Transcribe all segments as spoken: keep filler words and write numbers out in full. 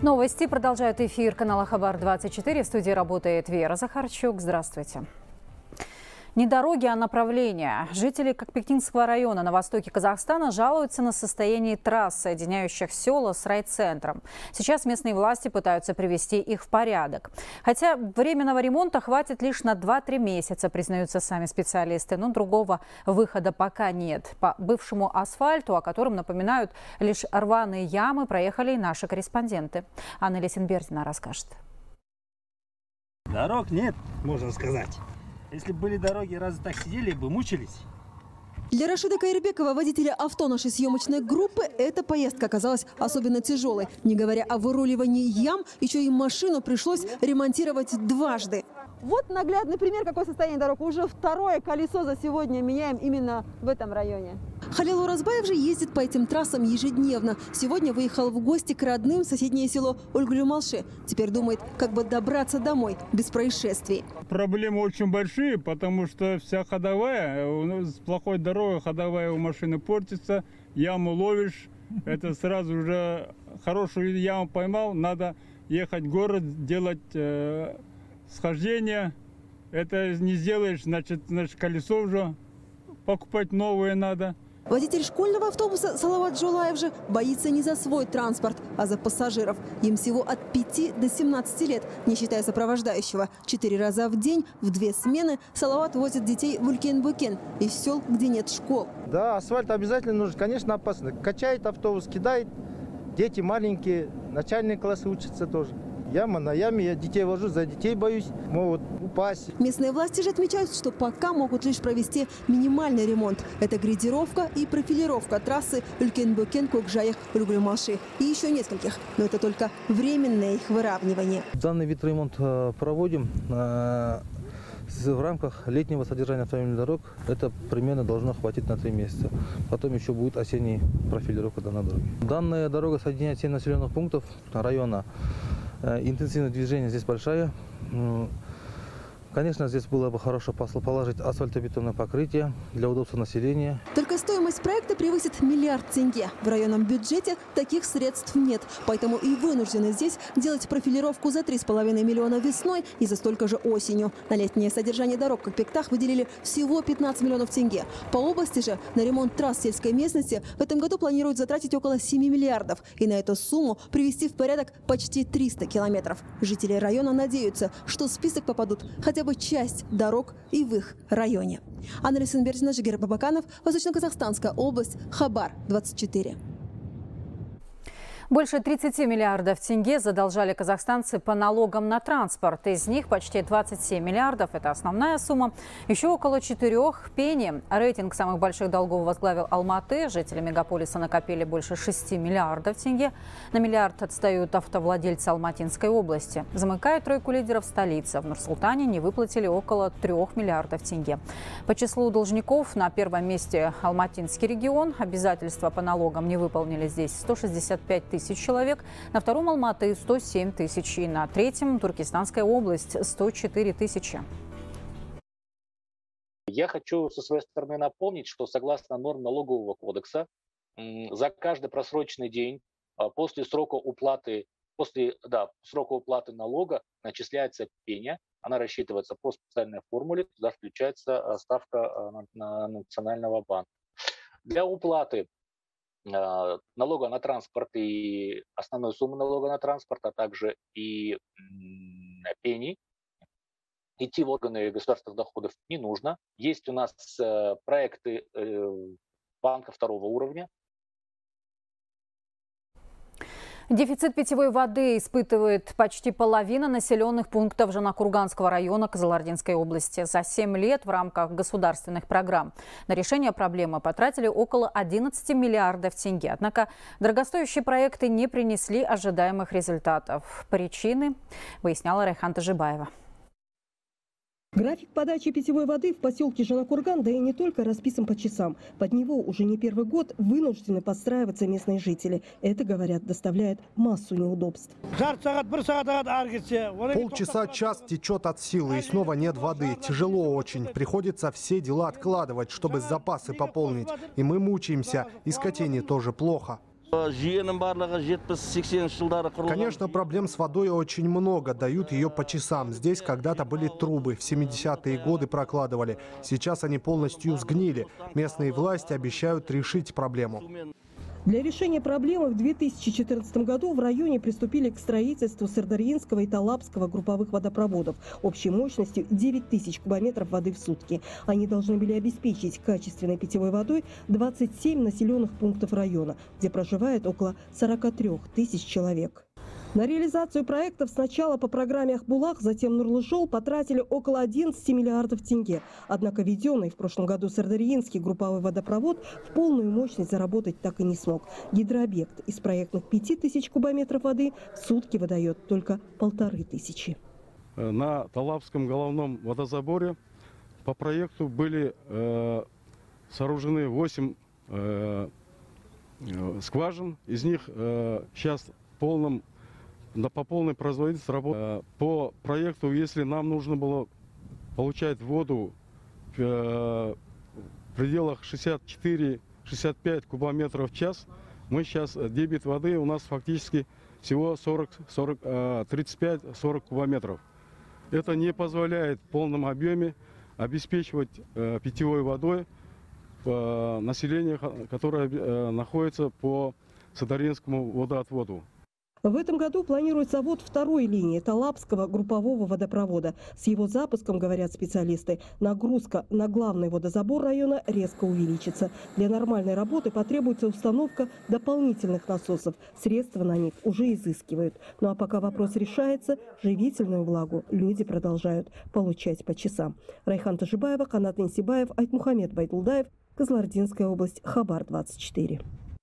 Новости продолжают эфир канала Хабар двадцать четыре. В студии работает Вера Захарчук. Здравствуйте. Не дороги, а направления. Жители Кокпектинского района на востоке Казахстана жалуются на состояние трасс, соединяющих села с райцентром. Сейчас местные власти пытаются привести их в порядок. Хотя временного ремонта хватит лишь на два-три месяца, признаются сами специалисты. Но другого выхода пока нет. По бывшему асфальту, о котором напоминают лишь рваные ямы, проехали и наши корреспонденты. Анна Лесенбердина расскажет. Дорог нет, можно сказать. Если бы были дороги, разве так сидели бы, мучились? Для Рашида Кайрбекова, водителя авто нашей съемочной группы, эта поездка оказалась особенно тяжелой. Не говоря о выруливании ям, еще и машину пришлось ремонтировать дважды. Вот наглядный пример, какое состояние дорог. Уже второе колесо за сегодня меняем именно в этом районе. Халил Уразбаев же ездит по этим трассам ежедневно. Сегодня выехал в гости к родным в соседнее село Ольгулю-Малши. Теперь думает, как бы добраться домой без происшествий. Проблемы очень большие, потому что вся ходовая, с плохой дорогой ходовая у машины портится, яму ловишь, это сразу уже хорошую яму поймал, надо ехать в город, делать э, схождение. Это не сделаешь, значит, значит колесо уже покупать новое надо. Водитель школьного автобуса Салават Джулаев же боится не за свой транспорт, а за пассажиров. Им всего от пяти до семнадцати лет, не считая сопровождающего. Четыре раза в день, в две смены, Салават возит детей в Улькен-Букен, из сел, где нет школ. Да, асфальт обязательно нужен, конечно, опасно. Качает автобус, кидает, дети маленькие, начальные классы учатся тоже. Яма на яме, я детей вожу, за детей боюсь, могут упасть. Местные власти же отмечают, что пока могут лишь провести минимальный ремонт. Это грейдировка и профилировка трассы Улькен-Букен, Кокжаях, Ульгулю-Малши и еще нескольких. Но это только временное их выравнивание. Данный вид ремонта проводим в рамках летнего содержания автомобильных дорог. Это примерно должно хватить на три месяца. Потом еще будет осенняя профилировка данной дороги. Данная дорога соединяет семь населенных пунктов района. Интенсивность движения здесь большая. Конечно, здесь было бы хорошо положить асфальтобетонное покрытие для удобства населения. Только стоимость проекта превысит миллиард тенге. В районном бюджете таких средств нет. Поэтому и вынуждены здесь делать профилировку за три с половиной миллиона весной и за столько же осенью. На летнее содержание дорог в Кокпектах выделили всего пятнадцать миллионов тенге. По области же на ремонт трасс сельской местности в этом году планируют затратить около семи миллиардов. И на эту сумму привести в порядок почти триста километров. Жители района надеются, что в список попадут хотя бы часть дорог и в их районе. Анна Лесенбердина, Жигер Бабаканов, Восточно-Казахстанская область, Хабар двадцать четыре. Больше тридцати миллиардов тенге задолжали казахстанцы по налогам на транспорт. Из них почти двадцать семь миллиардов – это основная сумма. Еще около четырех – пени. Рейтинг самых больших долгов возглавил Алматы. Жители мегаполиса накопили больше шести миллиардов тенге. На миллиард отстают автовладельцы Алматинской области. Замыкает тройку лидеров столица. В Нур-Султане не выплатили около трех миллиардов тенге. По числу должников на первом месте Алматинский регион. Обязательства по налогам не выполнили здесь сто шестьдесят пять тысяч человек, на втором Алматы сто семь тысяч и на третьем Туркестанская область сто четыре тысячи. Я хочу со своей стороны напомнить, что согласно норм налогового кодекса за каждый просроченный день после срока уплаты, после, да, срока уплаты налога начисляется пеня. Она рассчитывается по специальной формуле, туда включается ставка Национального банка. Для уплаты налога на транспорт и основной суммы налога на транспорт, а также и пени, идти в органы государственных доходов не нужно. Есть у нас проекты банка второго уровня. Дефицит питьевой воды испытывает почти половина населенных пунктов Жанакурганского района Кызылординской области. За семь лет в рамках государственных программ на решение проблемы потратили около одиннадцати миллиардов тенге. Однако дорогостоящие проекты не принесли ожидаемых результатов. Причины выясняла Райхан Тажибаева. График подачи питьевой воды в поселке Жанакурган, да и не только, расписан по часам. Под него уже не первый год вынуждены подстраиваться местные жители. Это, говорят, доставляет массу неудобств. Полчаса, час течет от силы, и снова нет воды. Тяжело очень. Приходится все дела откладывать, чтобы запасы пополнить. И мы мучаемся, и скотине тоже плохо. Конечно, проблем с водой очень много, дают ее по часам. Здесь когда-то были трубы, в семидесятые годы прокладывали. Сейчас они полностью сгнили. Местные власти обещают решить проблему. Для решения проблемы в две тысячи четырнадцатом году в районе приступили к строительству Сырдарьинского и Талапского групповых водопроводов общей мощностью девять тысяч кубометров воды в сутки. Они должны были обеспечить качественной питьевой водой двадцать семь населенных пунктов района, где проживает около сорока трёх тысяч человек. На реализацию проектов сначала по программе Ахбулах, затем Нурлы-Жол потратили около одиннадцати миллиардов тенге. Однако введенный в прошлом году Сырдарьинский групповой водопровод в полную мощность заработать так и не смог. Гидрообъект из проектных пяти тысяч кубометров воды в сутки выдает только полторы тысячи. На Талапском головном водозаборе по проекту были э, сооружены восемь э, скважин. Из них э, сейчас в полном по полной производительности работы. По проекту, если нам нужно было получать воду в пределах шестьдесят четыре — шестьдесят пять кубометров в час, мы сейчас, дебит воды у нас фактически всего тридцать пять — сорок кубометров. Это не позволяет в полном объеме обеспечивать питьевой водой население, которое находится по Сырдарьинскому водоотводу. В этом году планируют завод второй линии Талапского группового водопровода. С его запуском, говорят специалисты, нагрузка на главный водозабор района резко увеличится. Для нормальной работы потребуется установка дополнительных насосов. Средства на них уже изыскивают. Ну а пока вопрос решается, живительную влагу люди продолжают получать по часам. Райхан Тажибаева, Канат Инсибаев, Айтмухамед Байдулдаев, Кызылординская область, Хабар двадцать четыре.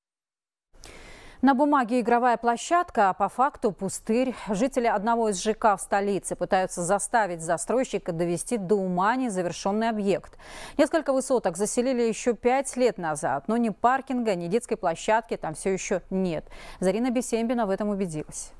На бумаге игровая площадка, а по факту пустырь. Жители одного из ЖК в столице пытаются заставить застройщика довести до ума незавершенный объект. Несколько высоток заселили еще пять лет назад, но ни паркинга, ни детской площадки там все еще нет. Зарина Бесембина в этом убедилась.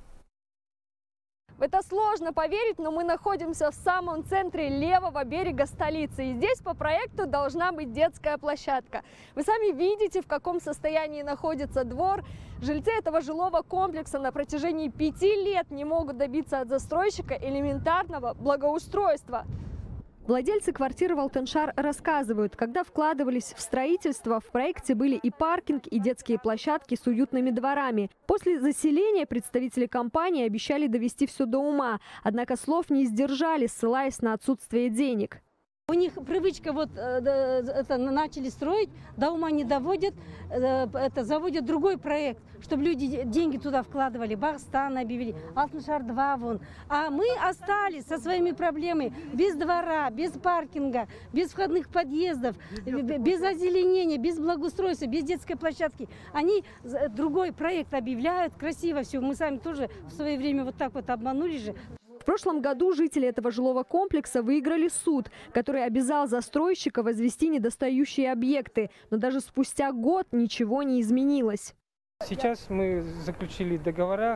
В это сложно поверить, но мы находимся в самом центре левого берега столицы. И здесь по проекту должна быть детская площадка. Вы сами видите, в каком состоянии находится двор. Жильцы этого жилого комплекса на протяжении пяти лет не могут добиться от застройщика элементарного благоустройства. Владельцы квартиры в Алтеншар рассказывают, когда вкладывались в строительство, в проекте были и паркинг, и детские площадки с уютными дворами. После заселения представители компании обещали довести все до ума, однако слов не сдержали, ссылаясь на отсутствие денег. У них привычка, вот это начали строить, до ума не доводят, это заводят другой проект, чтобы люди деньги туда вкладывали, Багстан объявили, Алтеншар два вон. А мы остались со своими проблемами, без двора, без паркинга, без входных подъездов, без озеленения, без благоустройства, без детской площадки. Они другой проект объявляют, красиво все, мы сами тоже в свое время вот так вот обманули же. В прошлом году жители этого жилого комплекса выиграли суд, который обязал застройщика возвести недостающие объекты. Но даже спустя год ничего не изменилось. Сейчас мы заключили договора,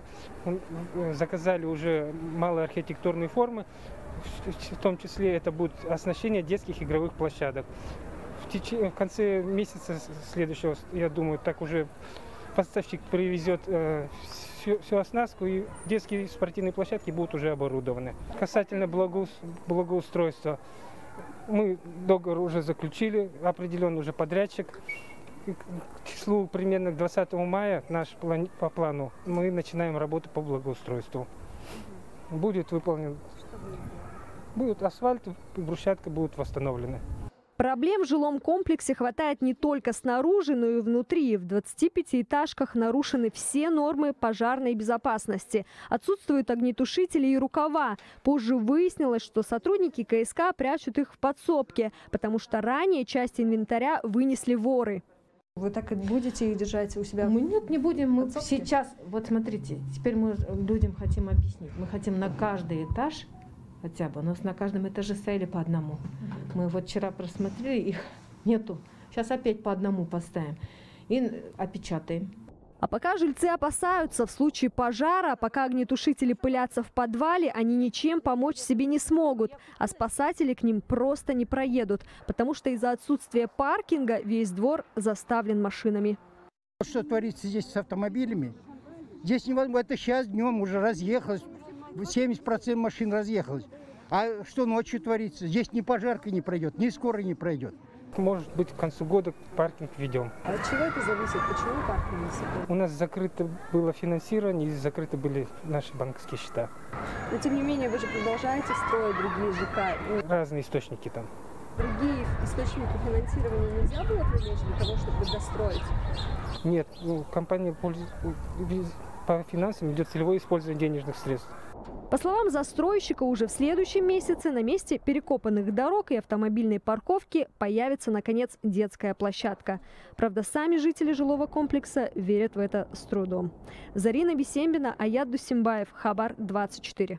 заказали уже малые архитектурные формы. В том числе это будет оснащение детских игровых площадок. В, теч... в конце месяца следующего, я думаю, так уже поставщик привезет э, всю, всю оснастку, и детские спортивные площадки будут уже оборудованы. Касательно благоус... благоустройства, мы договор уже заключили, определен уже подрядчик. И к числу примерно к двадцатому мая наш план... по плану мы начинаем работу по благоустройству. Будет выполнен, будет асфальт, брусчатка будут восстановлены. Проблем в жилом комплексе хватает не только снаружи, но и внутри. В двадцати пятиэтажках нарушены все нормы пожарной безопасности. Отсутствуют огнетушители и рукава. Позже выяснилось, что сотрудники КСК прячут их в подсобке, потому что ранее часть инвентаря вынесли воры. Вы так и будете их держать у себя? Мы нет, не будем. Мы подсобке? Сейчас, вот смотрите, теперь мы людям хотим объяснить. Мы хотим на каждый этаж хотя бы. У нас на каждом этаже стояли по одному. Мы вот вчера просмотрели, их нету. Сейчас опять по одному поставим и опечатаем. А пока жильцы опасаются, в случае пожара, пока огнетушители пылятся в подвале, они ничем помочь себе не смогут. А спасатели к ним просто не проедут, потому что из-за отсутствия паркинга весь двор заставлен машинами. Что творится здесь с автомобилями? Здесь невозможно. Это сейчас днем уже разъехалось. семьдесят процентов машин разъехалось. А что ночью творится? Здесь ни пожарка не пройдет, ни скорая не пройдет. Может быть, к концу года паркинг введем. А от чего это зависит? Почему паркинг не всегда? У нас закрыто было финансирование и закрыты были наши банковские счета. Но тем не менее, вы же продолжаете строить другие ЖК. Разные источники там. Другие источники финансирования нельзя было привлечь для того, чтобы достроить? Нет, ну, компания по финансам идет целевое использование денежных средств. По словам застройщика, уже в следующем месяце на месте перекопанных дорог и автомобильной парковки появится, наконец, детская площадка. Правда, сами жители жилого комплекса верят в это с трудом. Зарина Бисембина, Аят Дусимбаев, Хабар двадцать четыре.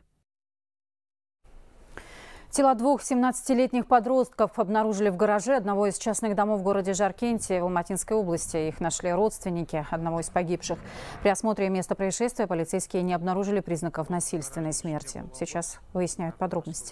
Тела двух семнадцатилетних подростков обнаружили в гараже одного из частных домов в городе Жаркенте в Алматинской области. Их нашли родственники одного из погибших. При осмотре места происшествия полицейские не обнаружили признаков насильственной смерти. Сейчас выясняют подробности.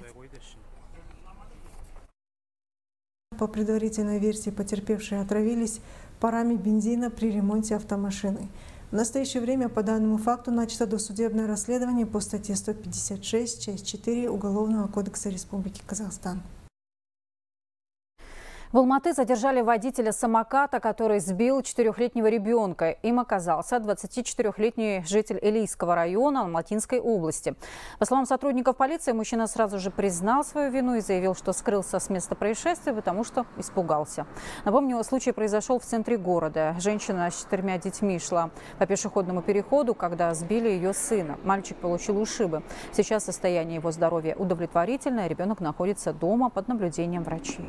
По предварительной версии, потерпевшие отравились парами бензина при ремонте автомашины. В настоящее время по данному факту начато досудебное расследование по статье сто пятьдесят шесть, часть четыре Уголовного кодекса Республики Казахстан. В Алматы задержали водителя самоката, который сбил четырехлетнего ребенка. Им оказался двадцатичетырехлетний житель Илийского района Алматинской области. По словам сотрудников полиции, мужчина сразу же признал свою вину и заявил, что скрылся с места происшествия, потому что испугался. Напомню, случай произошел в центре города. Женщина с четырьмя детьми шла по пешеходному переходу, когда сбили ее сына. Мальчик получил ушибы. Сейчас состояние его здоровья удовлетворительное. Ребенок находится дома под наблюдением врачей.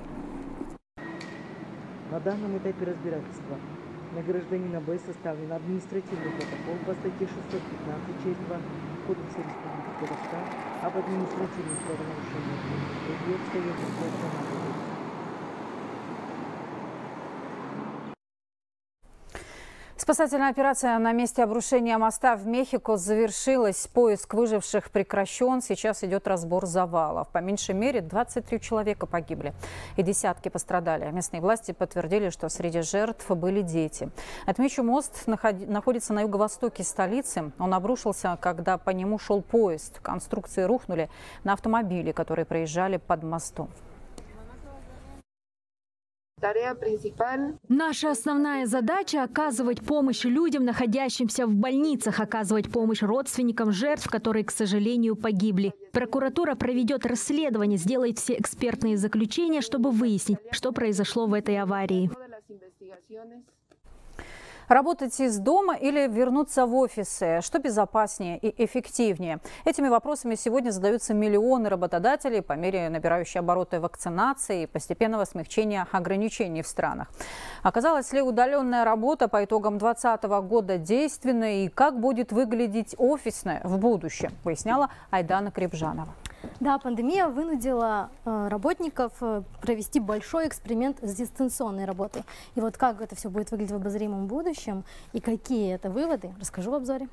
На данном этапе разбирательства на гражданина Б составлен административный протокол по статье шестьсот пятнадцать, часть два Кодекса Республики Казахстан об административных правонарушениях. Спасательная операция на месте обрушения моста в Мехико завершилась. Поиск выживших прекращен. Сейчас идет разбор завалов. По меньшей мере двадцать три человека погибли и десятки пострадали. Местные власти подтвердили, что среди жертв были дети. Отмечу, мост находится на юго-востоке столицы. Он обрушился, когда по нему шел поезд. Конструкции рухнули на автомобили, которые проезжали под мостом. Наша основная задача – оказывать помощь людям, находящимся в больницах, оказывать помощь родственникам жертв, которые, к сожалению, погибли. Прокуратура проведет расследование, сделает все экспертные заключения, чтобы выяснить, что произошло в этой аварии. Работать из дома или вернуться в офисы? Что безопаснее и эффективнее? Этими вопросами сегодня задаются миллионы работодателей по мере набирающей обороты вакцинации и постепенного смягчения ограничений в странах. Оказалась ли удаленная работа по итогам двадцатого года действенной и как будет выглядеть офисная в будущем, выясняла Айдана Крепжанова. Да, пандемия вынудила э, работников э, провести большой эксперимент с дистанционной работой. И вот как это все будет выглядеть в обозримом будущем и какие это выводы, расскажу в обзоре.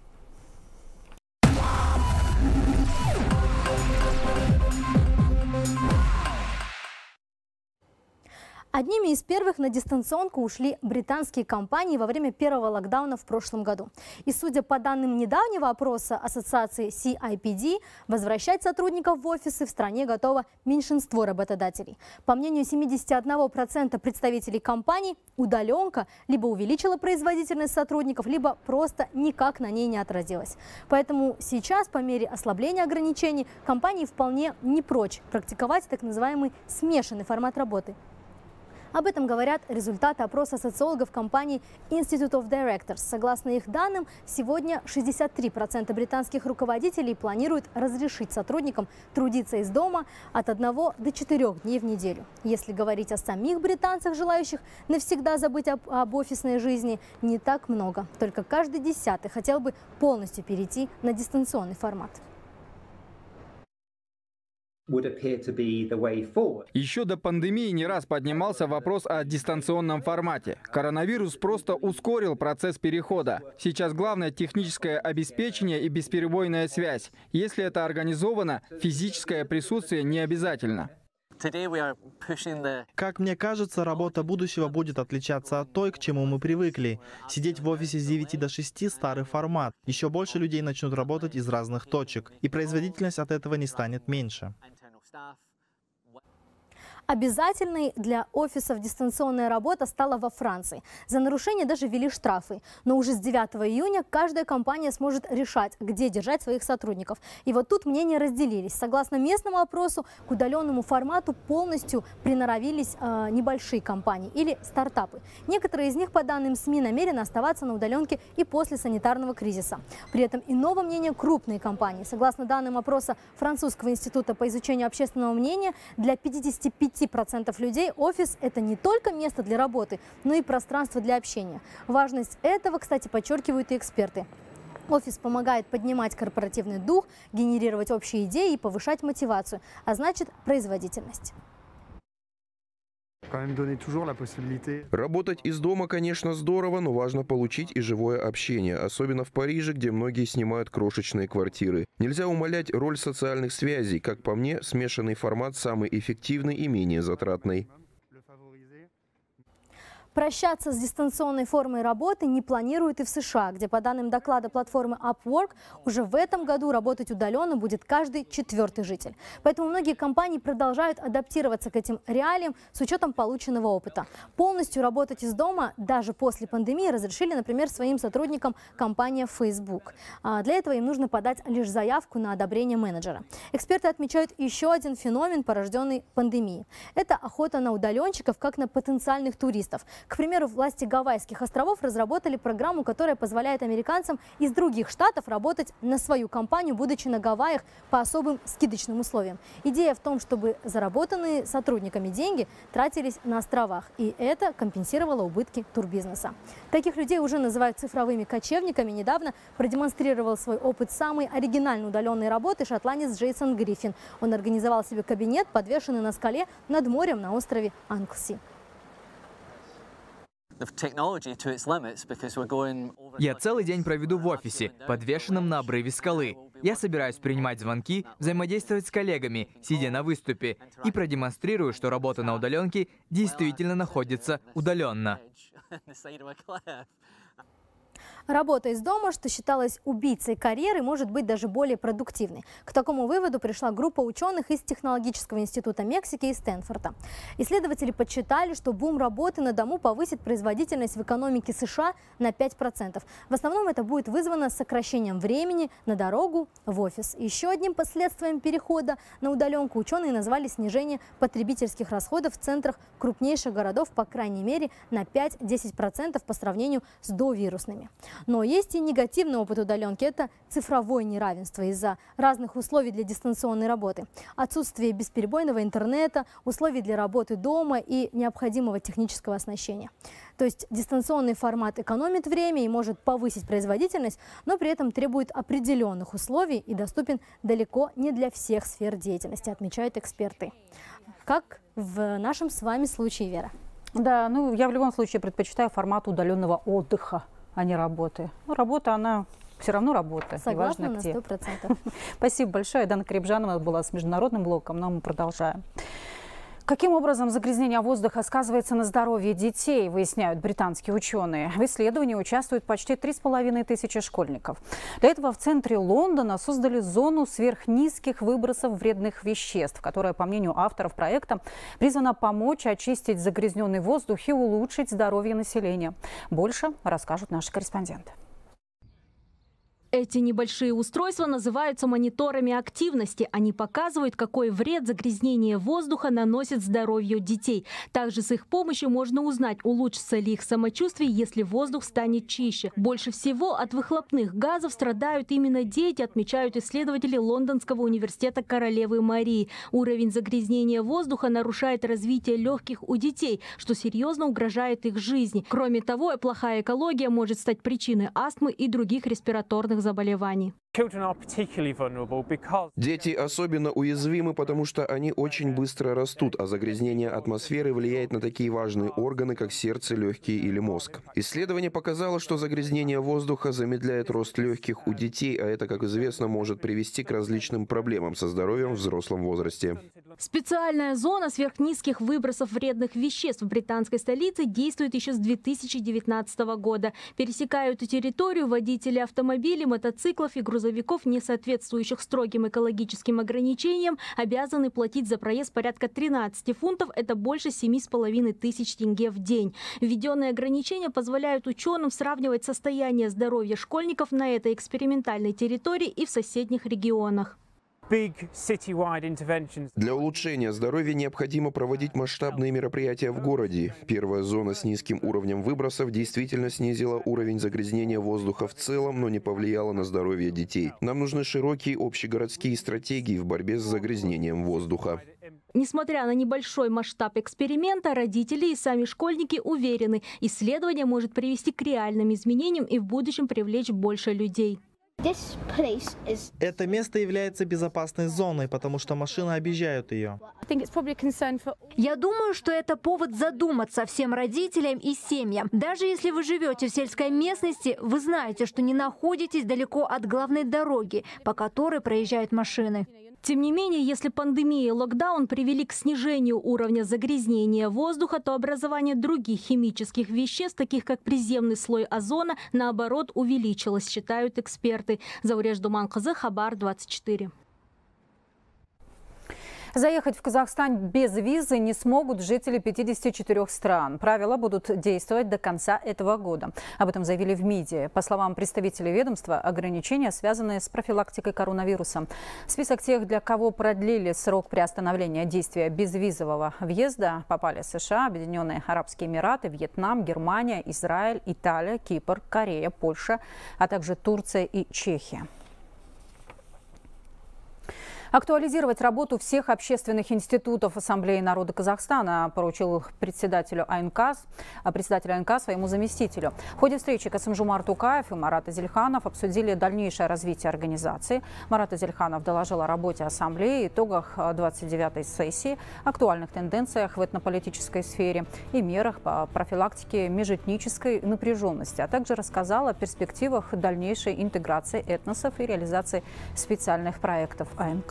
Одними из первых на дистанционку ушли британские компании во время первого локдауна в прошлом году. И судя по данным недавнего опроса ассоциации си ай пи ди, возвращать сотрудников в офисы в стране готово меньшинство работодателей. По мнению семидесяти одного процента представителей компаний, удаленка либо увеличила производительность сотрудников, либо просто никак на ней не отразилась. Поэтому сейчас, по мере ослабления ограничений, компании вполне не прочь практиковать так называемый смешанный формат работы. Об этом говорят результаты опроса социологов компании Institute of Directors. Согласно их данным, сегодня шестьдесят три процента британских руководителей планируют разрешить сотрудникам трудиться из дома от одного до четырёх дней в неделю. Если говорить о самих британцах, желающих навсегда забыть об, об офисной жизни, не так много. Только каждый десятый хотел бы полностью перейти на дистанционный формат. Еще до пандемии не раз поднимался вопрос о дистанционном формате. Коронавирус просто ускорил процесс перехода. Сейчас главное техническое обеспечение и бесперебойная связь. Если это организовано, физическое присутствие не обязательно. Как мне кажется, работа будущего будет отличаться от той, к чему мы привыкли. Сидеть в офисе с девяти до шести – старый формат. Еще больше людей начнут работать из разных точек, и производительность от этого не станет меньше. Обязательной для офисов дистанционная работа стала во Франции. За нарушение даже ввели штрафы. Но уже с девятого июня каждая компания сможет решать, где держать своих сотрудников. И вот тут мнения разделились. Согласно местному опросу, к удаленному формату полностью приноровились э, небольшие компании или стартапы. Некоторые из них, по данным СМИ, намерены оставаться на удаленке и после санитарного кризиса. При этом иного мнения крупные компании. Согласно данным опроса Французского института по изучению общественного мнения, для пятидесяти пяти процентов людей офис – это не только место для работы, но и пространство для общения. Важность этого, кстати, подчеркивают и эксперты. Офис помогает поднимать корпоративный дух, генерировать общие идеи и повышать мотивацию, а значит производительность. Работать из дома, конечно, здорово, но важно получить и живое общение, особенно в Париже, где многие снимают крошечные квартиры. Нельзя умалять роль социальных связей. Как по мне, смешанный формат самый эффективный и менее затратный. Прощаться с дистанционной формой работы не планируют и в США, где, по данным доклада платформы Upwork, уже в этом году работать удаленно будет каждый четвертый житель. Поэтому многие компании продолжают адаптироваться к этим реалиям с учетом полученного опыта. Полностью работать из дома даже после пандемии разрешили, например, своим сотрудникам компания Facebook. Для этого им нужно подать лишь заявку на одобрение менеджера. Эксперты отмечают еще один феномен, порожденный пандемией. Это охота на удаленщиков, как на потенциальных туристов. К примеру, власти Гавайских островов разработали программу, которая позволяет американцам из других штатов работать на свою компанию, будучи на Гавайях по особым скидочным условиям. Идея в том, чтобы заработанные сотрудниками деньги тратились на островах, и это компенсировало убытки турбизнеса. Таких людей уже называют цифровыми кочевниками. Недавно продемонстрировал свой опыт самой оригинальной удаленной работы шотландец Джейсон Гриффин. Он организовал себе кабинет, подвешенный на скале над морем на острове Англси. Я целый день проведу в офисе, подвешенном на обрыве скалы. Я собираюсь принимать звонки, взаимодействовать с коллегами, сидя на выступе, и продемонстрирую, что работа на удаленке действительно находится удаленно. Работа из дома, что считалось убийцей карьеры, может быть даже более продуктивной. К такому выводу пришла группа ученых из Технологического института Мексики и Стэнфорда. Исследователи подсчитали, что бум работы на дому повысит производительность в экономике США на пять процентов. В основном это будет вызвано сокращением времени на дорогу в офис. Еще одним последствием перехода на удаленку ученые назвали снижение потребительских расходов в центрах крупнейших городов, по крайней мере, на пять-десять процентов по сравнению с довирусными. Но есть и негативный опыт удаленки – это цифровое неравенство из-за разных условий для дистанционной работы. Отсутствие бесперебойного интернета, условий для работы дома и необходимого технического оснащения. То есть дистанционный формат экономит время и может повысить производительность, но при этом требует определенных условий и доступен далеко не для всех сфер деятельности, отмечают эксперты. Как в нашем с вами случае, Вера. Да, ну я в любом случае предпочитаю формат удаленного отдыха, а не работы. Ну, работа, она все равно работа. Согласна на сто процентов. Спасибо большое. Дана Карибжанова была с международным блоком, но мы продолжаем. Каким образом загрязнение воздуха сказывается на здоровье детей, выясняют британские ученые. В исследовании участвуют почти три с половиной тысячи школьников. Для этого в центре Лондона создали зону сверхнизких выбросов вредных веществ, которая, по мнению авторов проекта, призвана помочь очистить загрязненный воздух и улучшить здоровье населения. Больше расскажут наши корреспонденты. Эти небольшие устройства называются мониторами активности. Они показывают, какой вред загрязнение воздуха наносит здоровью детей. Также с их помощью можно узнать, улучшится ли их самочувствие, если воздух станет чище. Больше всего от выхлопных газов страдают именно дети, отмечают исследователи Лондонского университета Королевы Марии. Уровень загрязнения воздуха нарушает развитие легких у детей, что серьезно угрожает их жизни. Кроме того, плохая экология может стать причиной астмы и других респираторных сердечно-сосудистых заболеваний. Дети особенно уязвимы, потому что они очень быстро растут, а загрязнение атмосферы влияет на такие важные органы, как сердце, легкие или мозг. Исследование показало, что загрязнение воздуха замедляет рост легких у детей, а это, как известно, может привести к различным проблемам со здоровьем в взрослом возрасте. Специальная зона сверхнизких выбросов вредных веществ в британской столице действует еще с две тысячи девятнадцатого года. Пересекают эту территорию водители автомобилей, мотоциклов и грузовиков, не соответствующих строгим экологическим ограничениям, обязаны платить за проезд порядка тринадцати фунтов. Это больше семи с половиной тысяч тенге в день. Введенные ограничения позволяют ученым сравнивать состояние здоровья школьников на этой экспериментальной территории и в соседних регионах. Для улучшения здоровья необходимо проводить масштабные мероприятия в городе. Первая зона с низким уровнем выбросов действительно снизила уровень загрязнения воздуха в целом, но не повлияла на здоровье детей. Нам нужны широкие общегородские стратегии в борьбе с загрязнением воздуха. Несмотря на небольшой масштаб эксперимента, родители и сами школьники уверены, исследование может привести к реальным изменениям и в будущем привлечь больше людей. Это место является безопасной зоной, потому что машины объезжают ее. Я думаю, что это повод задуматься всем родителям и семьям. Даже если вы живете в сельской местности, вы знаете, что не находитесь далеко от главной дороги, по которой проезжают машины. Тем не менее, если пандемия и локдаун привели к снижению уровня загрязнения воздуха, то образование других химических веществ, таких как приземный слой озона, наоборот, увеличилось, считают эксперты. Зауреш Думанқызы, Хабар двадцать четыре. Заехать в Казахстан без визы не смогут жители пятидесяти четырёх стран. Правила будут действовать до конца этого года. Об этом заявили в МИДе. По словам представителей ведомства, ограничения связаны с профилактикой коронавируса. Список тех, для кого продлили срок приостановления действия безвизового въезда, попали США, Объединенные Арабские Эмираты, Вьетнам, Германия, Израиль, Италия, Кипр, Корея, Польша, а также Турция и Чехия. Актуализировать работу всех общественных институтов Ассамблеи народа Казахстана поручил председателю АНК, председателю АНК своему заместителю. В ходе встречи Касым-Жомарт Токаев и Марат Азельханов обсудили дальнейшее развитие организации. Марат Азельханов доложил о работе Ассамблеи, итогах двадцать девятой сессии, актуальных тенденциях в этнополитической сфере и мерах по профилактике межэтнической напряженности, а также рассказал о перспективах дальнейшей интеграции этносов и реализации специальных проектов АНК.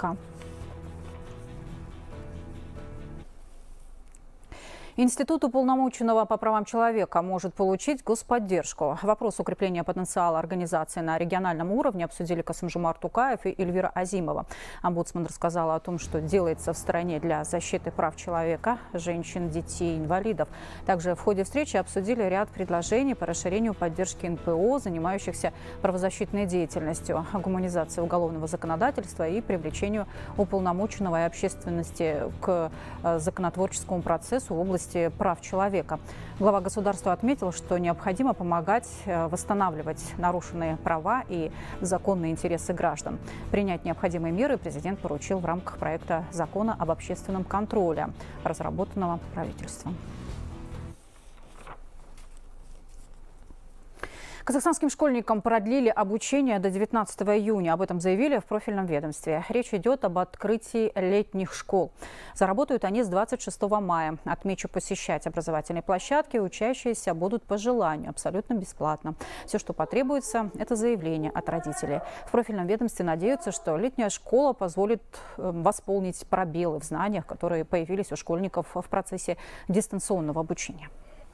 Институт уполномоченного по правам человека может получить господдержку. Вопрос укрепления потенциала организации на региональном уровне обсудили Касым-Жомарт Токаев и Эльвира Азимова. Омбудсмен рассказала о том, что делается в стране для защиты прав человека, женщин, детей, инвалидов. Также в ходе встречи обсудили ряд предложений по расширению поддержки эн пэ о, занимающихся правозащитной деятельностью, гуманизации уголовного законодательства и привлечению уполномоченного и общественности к законотворческому процессу в области прав человека. Глава государства отметил, что необходимо помогать восстанавливать нарушенные права и законные интересы граждан. Принять необходимые меры президент поручил в рамках проекта закона об общественном контроле, разработанного правительством. Казахстанским школьникам продлили обучение до девятнадцатого июня. Об этом заявили в профильном ведомстве. Речь идет об открытии летних школ. Заработают они с двадцать шестого мая. Отмечу, посещать образовательные площадки учащиеся будут по желанию, абсолютно бесплатно. Все, что потребуется, это заявление от родителей. В профильном ведомстве надеются, что летняя школа позволит восполнить пробелы в знаниях, которые появились у школьников в процессе дистанционного обучения.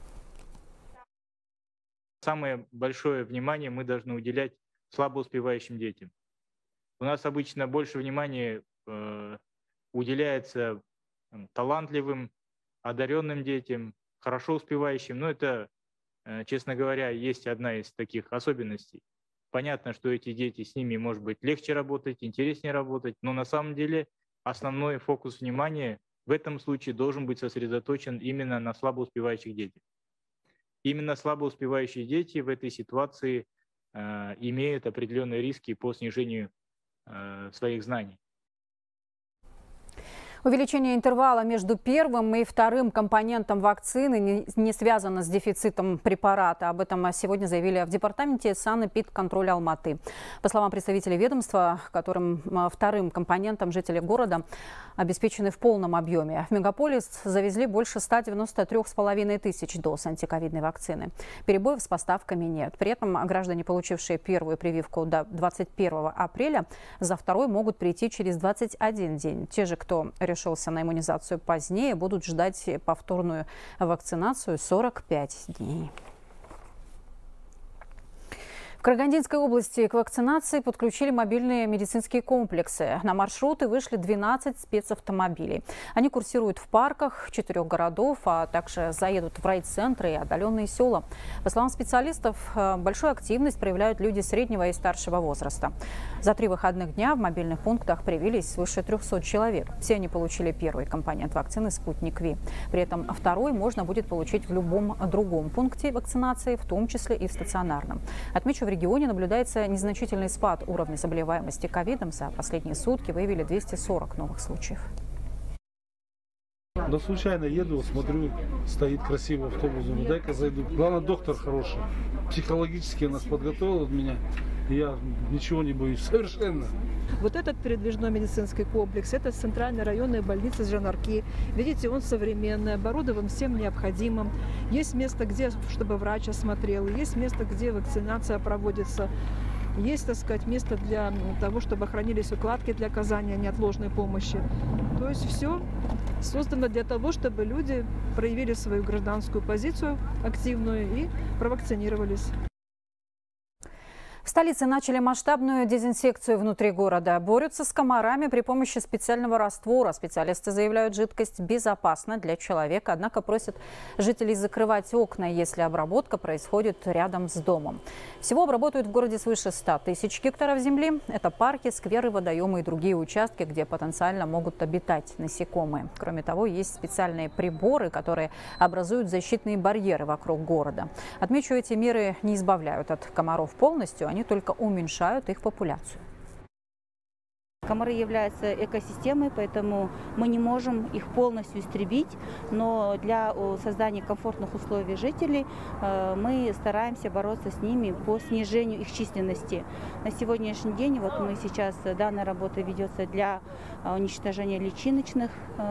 Самое большое внимание мы должны уделять слабо успевающим детям. У нас обычно больше внимания э, уделяется э, талантливым, одаренным детям, хорошо успевающим. Но это, э, честно говоря, есть одна из таких особенностей. Понятно, что эти дети, с ними может быть легче работать, интереснее работать, но на самом деле основной фокус внимания в этом случае должен быть сосредоточен именно на слабо успевающих детях. Именно слабо успевающие дети в этой ситуации э, имеют определенные риски по снижению э, своих знаний. Увеличение интервала между первым и вторым компонентом вакцины не связано с дефицитом препарата. Об этом сегодня заявили в департаменте санэпидконтроля Алматы. По словам представителей ведомства, которым вторым компонентом жители города обеспечены в полном объеме. В мегаполис завезли больше ста девяноста трёх с половиной тысяч доз антиковидной вакцины. Перебоев с поставками нет. При этом граждане, получившие первую прививку до двадцать первого апреля, за второй могут прийти через двадцать один день. Те же, кто решился на иммунизацию позднее, будут ждать повторную вакцинацию сорок пять дней. В Карагандинской области к вакцинации подключили мобильные медицинские комплексы. На маршруты вышли двенадцать спецавтомобилей. Они курсируют в парках четырех городов, а также заедут в райцентры и отдаленные села. По словам специалистов, большую активность проявляют люди среднего и старшего возраста. За три выходных дня в мобильных пунктах привились свыше трёхсот человек. Все они получили первый компонент вакцины «Спутник Ви». При этом второй можно будет получить в любом другом пункте вакцинации, в том числе и в стационарном. Отмечу, в В регионе наблюдается незначительный спад уровня заболеваемости ковидом. За последние сутки выявили двести сорок новых случаев. Да случайно еду, смотрю, стоит красивый автобус, думаю, дай-ка зайду. Главное, доктор хороший. Психологически нас подготовил от меня. И я ничего не боюсь совершенно. Вот этот передвижной медицинский комплекс, это центральная районная больница Жанарки. Видите, он современный, оборудован всем необходимым. Есть место, где, чтобы врач осмотрел, есть место, где вакцинация проводится. Есть, так сказать, место для того, чтобы хранились укладки для оказания неотложной помощи. То есть все создано для того, чтобы люди проявили свою гражданскую позицию активную и провакцинировались. В столице начали масштабную дезинсекцию внутри города. Борются с комарами при помощи специального раствора. Специалисты заявляют, жидкость безопасна для человека, однако просят жителей закрывать окна, если обработка происходит рядом с домом. Всего обработают в городе свыше ста тысяч гектаров земли. Это парки, скверы, водоемы и другие участки, где потенциально могут обитать насекомые. Кроме того, есть специальные приборы, которые образуют защитные барьеры вокруг города. Отмечу, эти меры не избавляют от комаров полностью, они только уменьшают их популяцию. Комары являются экосистемой, поэтому мы не можем их полностью истребить, но для создания комфортных условий жителей мы стараемся бороться с ними по снижению их численности. На сегодняшний день вот мы сейчас, данная работа ведется для уничтожения личиночных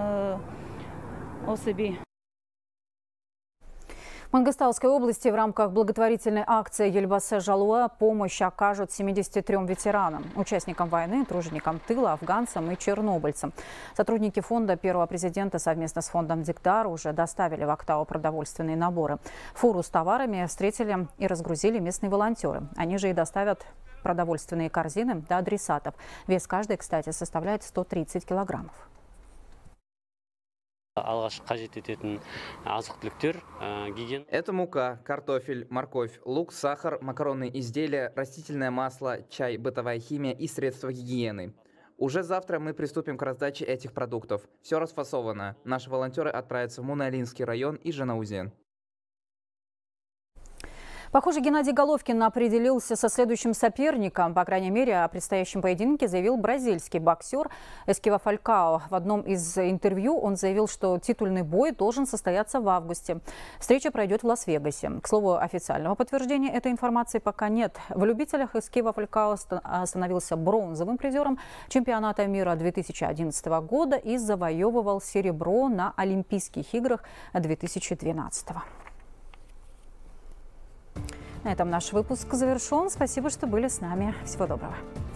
особей. В Мангыстауской области в рамках благотворительной акции «Елбасы Жалуа» помощь окажут семидесяти трём ветеранам, участникам войны, труженикам тыла, афганцам и чернобыльцам. Сотрудники фонда первого президента совместно с фондом «Дигдар» уже доставили в Актау продовольственные наборы. Фуру с товарами встретили и разгрузили местные волонтеры. Они же и доставят продовольственные корзины до адресатов. Вес каждой, кстати, составляет сто тридцать килограммов. Это мука, картофель, морковь, лук, сахар, макаронные изделия, растительное масло, чай, бытовая химия и средства гигиены. Уже завтра мы приступим к раздаче этих продуктов. Все расфасовано. Наши волонтеры отправятся в Муналинский район и Жанаузен. Похоже, Геннадий Головкин определился со следующим соперником. По крайней мере, о предстоящем поединке заявил бразильский боксер Эскива Фалькао. В одном из интервью он заявил, что титульный бой должен состояться в августе. Встреча пройдет в Лас-Вегасе. К слову, официального подтверждения этой информации пока нет. В любителях Эскива Фалькао становился бронзовым призером чемпионата мира две тысячи одиннадцатого года и завоевывал серебро на Олимпийских играх две тысячи двенадцатого. На этом наш выпуск завершен. Спасибо, что были с нами. Всего доброго.